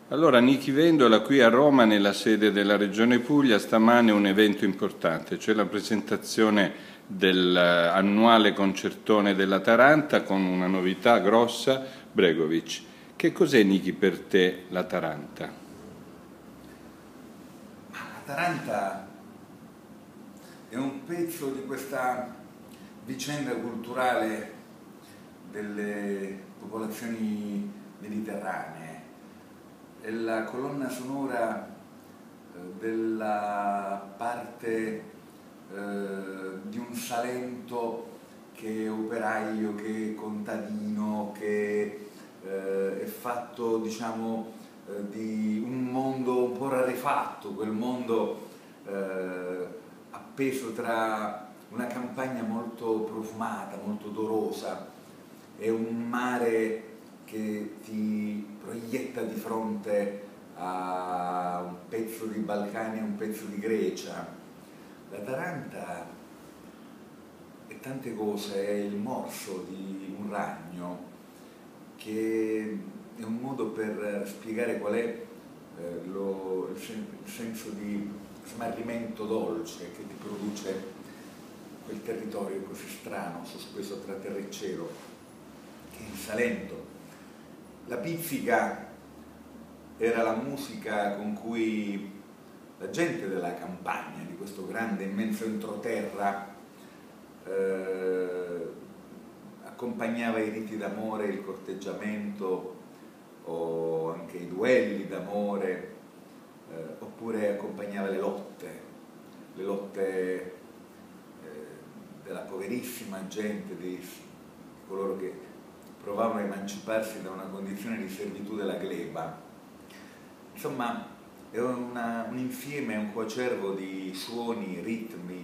Allora, Nichi Vendola qui a Roma, nella sede della Regione Puglia, stamane un evento importante, cioè la presentazione dell'annuale concertone della Taranta con una novità grossa, Bregovic. Che cos'è, Nichi, per te la Taranta? La Taranta è un pezzo di questa vicenda culturale delle popolazioni mediterranee. È la colonna sonora della parte di un Salento che è operaio, che è contadino, che è fatto, diciamo, di un mondo un po' rarefatto, quel mondo appeso tra una campagna molto profumata, molto odorosa e un mare che ti proietta di fronte a un pezzo di Balcani e un pezzo di Grecia. La Taranta è tante cose, è il morso di un ragno, che è un modo per spiegare qual è il senso di smarrimento dolce che ti produce quel territorio così strano, sospeso tra terra e cielo, che è il Salento. La pizzica era la musica con cui la gente della campagna, di questo grande, immenso entroterra, accompagnava i riti d'amore, il corteggiamento o anche i duelli d'amore, oppure accompagnava le lotte della poverissima gente, di coloro che provavano a emanciparsi da una condizione di servitù della gleba. Insomma, è un insieme, un coacervo di suoni, ritmi,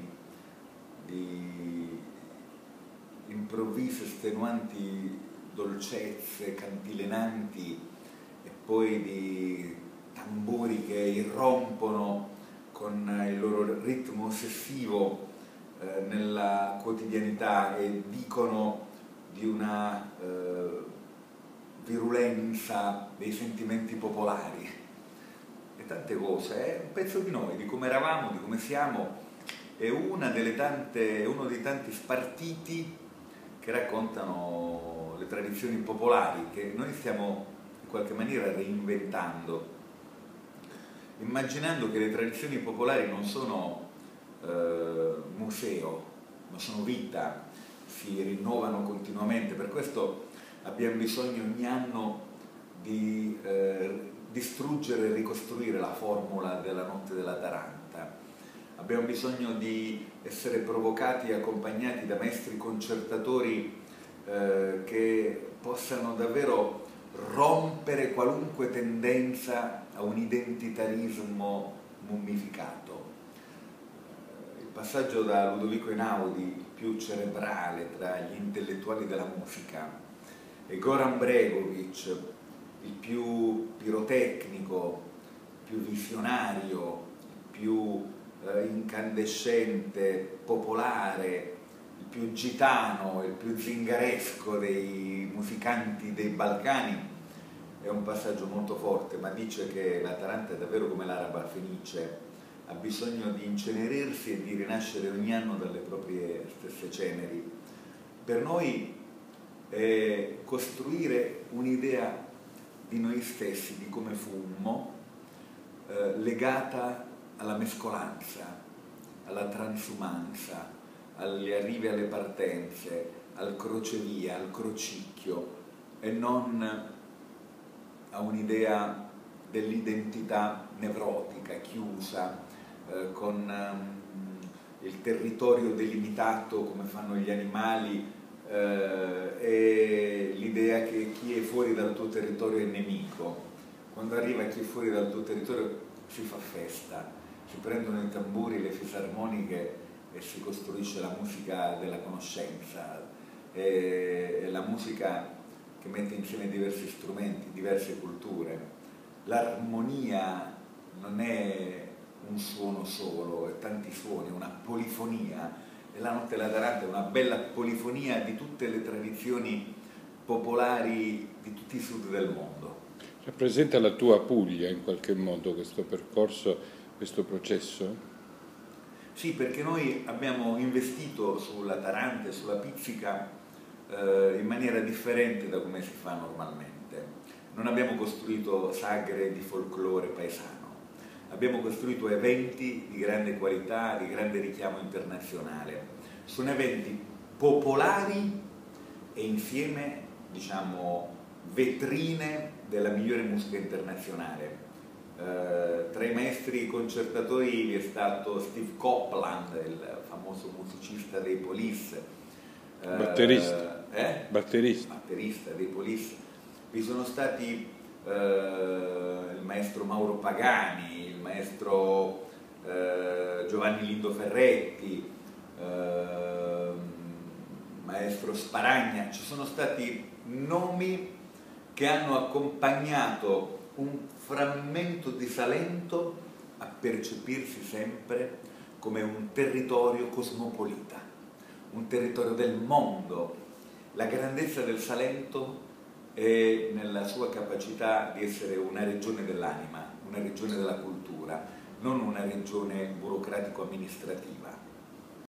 di improvvise, estenuanti dolcezze, cantilenanti, e poi di tamburi che irrompono con il loro ritmo ossessivo nella quotidianità e dicono di una virulenza dei sentimenti popolari e tante cose. È un pezzo di noi, di come eravamo, di come siamo, è uno dei tanti spartiti che raccontano le tradizioni popolari che noi stiamo in qualche maniera reinventando, immaginando che le tradizioni popolari non sono museo, ma sono vita, si rinnovano continuamente. Per questo abbiamo bisogno ogni anno di distruggere e ricostruire la formula della notte della Taranta. Abbiamo bisogno di essere provocati e accompagnati da maestri concertatori che possano davvero rompere qualunque tendenza a un identitarismo mummificato. Il passaggio da Ludovico Einaudi, il più cerebrale tra gli intellettuali della musica, e Goran Bregovic, il più pirotecnico, il più visionario, il più incandescente, popolare, il più gitano, il più zingaresco dei musicanti dei Balcani, è un passaggio molto forte, ma dice che la Taranta è davvero come l'araba fenice, ha bisogno di incenerirsi e di rinascere ogni anno dalle proprie stesse ceneri. Per noi è costruire un'idea di noi stessi, di come fummo, legata alla mescolanza, alla transumanza, agli arrivi e alle partenze, al crocevia, al crocicchio, e non a un'idea dell'identità nevrotica, chiusa, con il territorio delimitato come fanno gli animali, e l'idea che chi è fuori dal tuo territorio è nemico. Quando arriva chi è fuori dal tuo territorio si fa festa, si prendono i tamburi, le fisarmoniche e si costruisce la musica della conoscenza, è la musica che mette insieme diversi strumenti, diverse culture. L'armonia non è un suono solo, è tanti suoni, è una polifonia, e la notte della Taranta è una bella polifonia di tutte le tradizioni popolari di tutti i sud del mondo. Rappresenta la tua Puglia in qualche modo questo percorso, questo processo? Sì, perché noi abbiamo investito sulla Taranta e sulla Pizzica in maniera differente da come si fa normalmente. Non abbiamo costruito sagre di folklore paesano, abbiamo costruito eventi di grande qualità, di grande richiamo internazionale. Sono eventi popolari e insieme, diciamo, vetrine della migliore musica internazionale. Tra i maestri concertatori vi è stato Steve Copeland, il famoso musicista dei Police, Batterista. batterista dei Police. Vi sono stati il maestro Mauro Pagani, il maestro Giovanni Lindo Ferretti, maestro Sparagna. Ci sono stati nomi che hanno accompagnato un frammento di Salento a percepirsi sempre come un territorio cosmopolita, un territorio del mondo. La grandezza del Salento è nella sua capacità di essere una regione dell'anima, una regione della cultura, non una regione burocratico-amministrativa.